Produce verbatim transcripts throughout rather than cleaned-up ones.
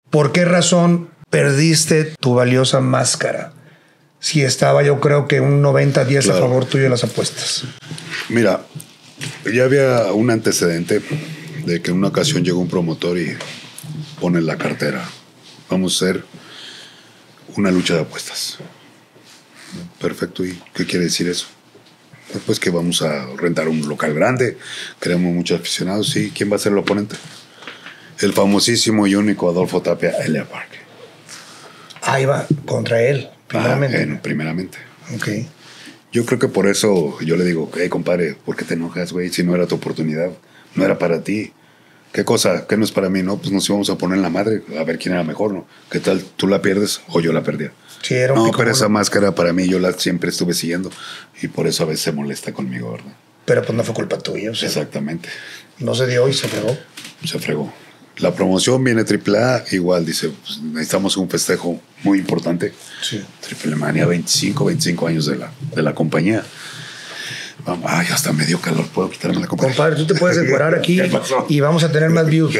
¿Por qué razón perdiste tu valiosa máscara? Si estaba, yo creo que un noventa diez claro. a favor tuyo de las apuestas. Mira, ya había un antecedente de que en una ocasión llegó un promotor y pone en la cartera: vamos a hacer una lucha de apuestas. Perfecto, ¿y qué quiere decir eso? Pues que vamos a rentar un local grande, queremos muchos aficionados. Sí, ¿quién va a ser el oponente? El famosísimo y único Adolfo Tapia, Elia Park. Ahí va, contra él, primeramente. Ah, en, primeramente. Ok. Yo creo que por eso yo le digo: hey, compadre, ¿por qué te enojas, güey? Si no era tu oportunidad, no era para ti. ¿Qué cosa? ¿Qué no es para mí? No, pues nos íbamos a poner en la madre a ver quién era mejor, ¿no? ¿Qué tal? ¿Tú la pierdes o yo la perdía? Sí, era un no, pico pero bueno. Esa máscara para mí yo la siempre estuve siguiendo y por eso a veces se molesta conmigo, ¿verdad? Pero pues no fue culpa tuya. O sea, exactamente. No se dio y se fregó. Se fregó. La promoción viene triple A, igual dice, pues, necesitamos un festejo muy importante. Sí. Triple Manía, veinticinco, veinticinco años de la, de la compañía. Vamos, ay, hasta me dio calor, puedo quitarme la compañía. Compadre, tú te puedes encuadrar aquí y vamos a tener más views.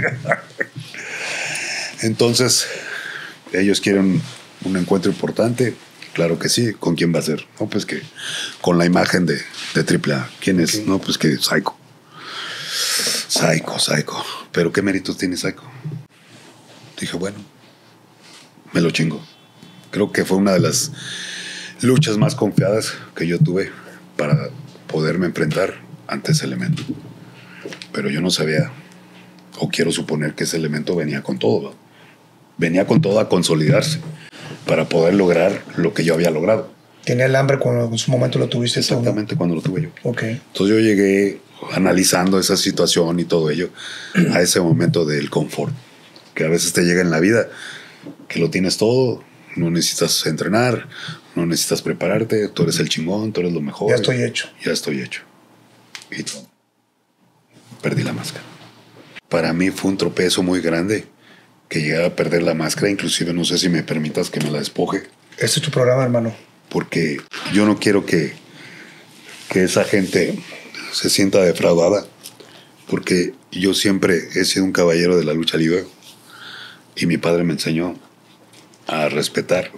Entonces, ellos quieren un encuentro importante. Claro que sí. ¿Con quién va a ser? No, pues que con la imagen de, de triple A. ¿Quién es? Okay. No, pues que Psycho. Psycho, Psycho. ¿Pero qué méritos tiene Psycho? Dije, bueno, me lo chingo. Creo que fue una de las luchas más confiadas que yo tuve para poderme enfrentar ante ese elemento. Pero yo no sabía, o quiero suponer que ese elemento venía con todo, ¿no? Venía con todo a consolidarse para poder lograr lo que yo había logrado. ¿Tenía el hambre cuando en su momento lo tuviste? Exactamente, cuando lo tuve yo. Okay. Entonces yo llegué analizando esa situación y todo ello a ese momento del confort, que a veces te llega en la vida, que lo tienes todo, no necesitas entrenar, no necesitas prepararte, tú eres el chingón, tú eres lo mejor. Ya estoy hecho. Ya estoy hecho. Y perdí la máscara. Para mí fue un tropiezo muy grande que llegara a perder la máscara, inclusive no sé si me permitas que me la despoje. Este es tu programa, hermano. Porque yo no quiero que, que esa gente se sienta defraudada, porque yo siempre he sido un caballero de la lucha libre y mi padre me enseñó a respetar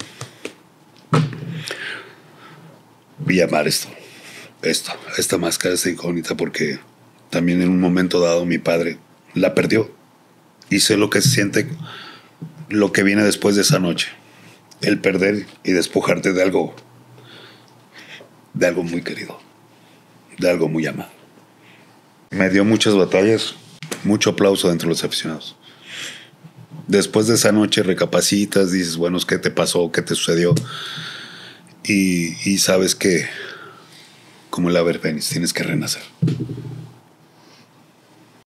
y amar esto, esto, esta máscara, esta incógnita, porque también en un momento dado mi padre la perdió y sé lo que se siente, lo que viene después de esa noche, el perder y despojarte de algo, de algo muy querido, de algo muy amado. Me dio muchas batallas, mucho aplauso entre los aficionados. Después de esa noche recapacitas, dices, bueno, ¿qué te pasó? ¿Qué te sucedió? Y, y sabes que, como el ave fénix, tienes que renacer.